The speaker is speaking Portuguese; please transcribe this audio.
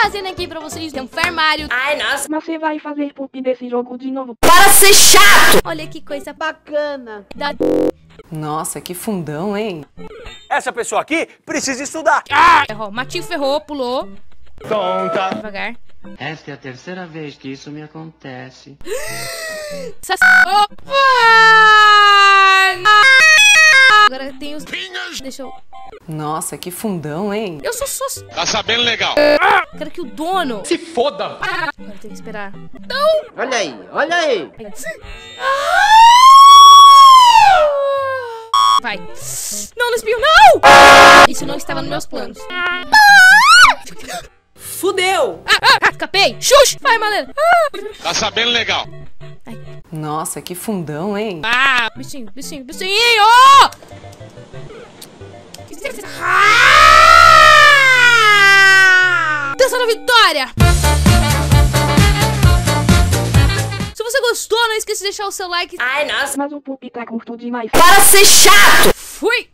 trazendo aqui pra vocês um fermário. Ai, nossa. Mas você vai fazer poop nesse jogo de novo? Para ser chato. Olha que coisa Bacana. da... Nossa, que fundão, hein? Essa pessoa aqui precisa estudar. Errou. Matinho ferrou, pulou. Tonta. Devagar. Esta é a terceira vez que isso me acontece. Opa! Agora tem os... Deixa eu... Nossa, que fundão, hein? Eu sou só... Tá sabendo legal. Quero que o dono... Se foda. Agora tem que esperar. Olha aí, olha aí. Vai. Não, não espinho, não! Isso não estava nos meus planos. Fudeu. Escapei. Xuxa. Vai, malandro. Tá sabendo legal. Nossa, que fundão, hein? Bichinho, bichinho, bichinho! Dança da vitória! Se você gostou, não esqueça de deixar o seu like. Ai, nossa. Mas o poop tá curto demais. Para ser chato. Fui!